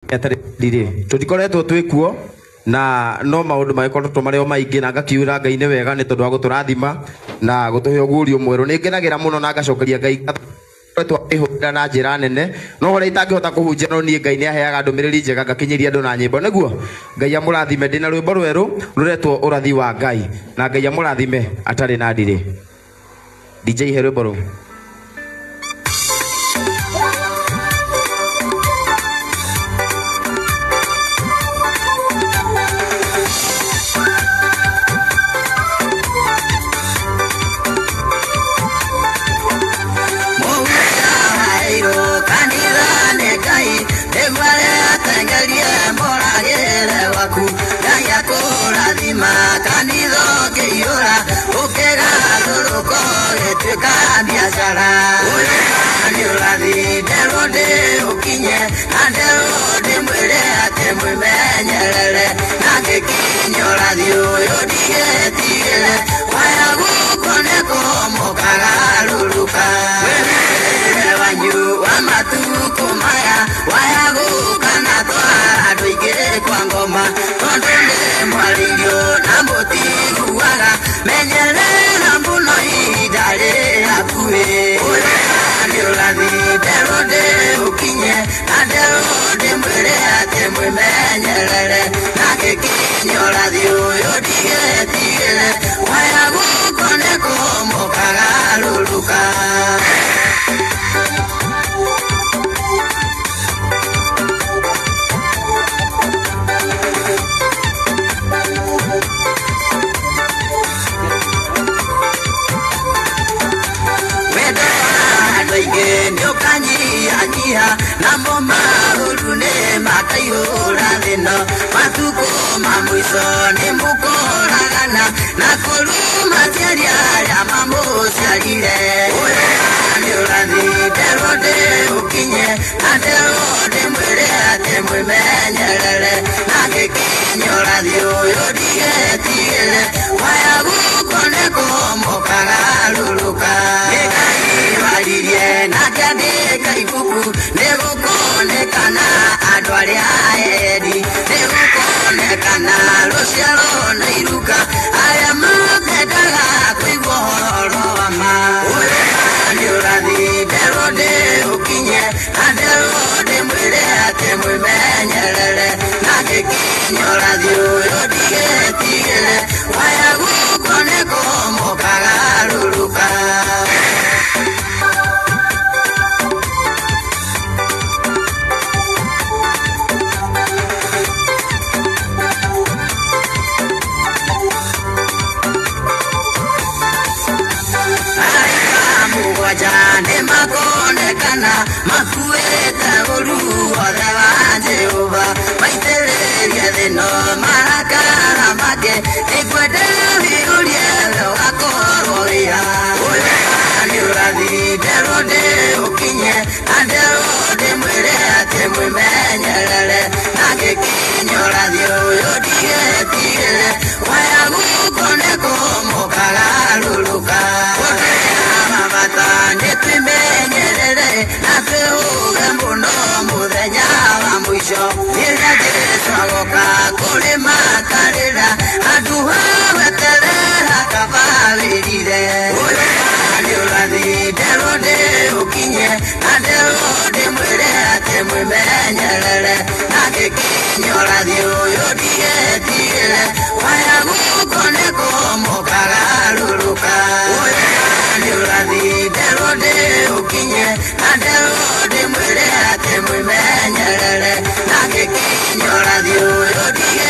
atari ndire tutikoretwo twikuo na no maundu magikoretwo mareo maingi na ngakiura Ngai ni wega ni tondu wa guturathima na gutuhe ogurio mweru ni ngenagira muno na ngacokeria Ngai twahurira na njira nene no hore itangihota kuhunjia no nie Ngai ni aheaga ndumiriri njega ngakinyiria andu na nyimbo niguo Ngai amurathime ndina rwimbo rweru ruretwo urathi wa Ngai na Ngai amurathime atari na ndire DJ he rwimbo ru Yo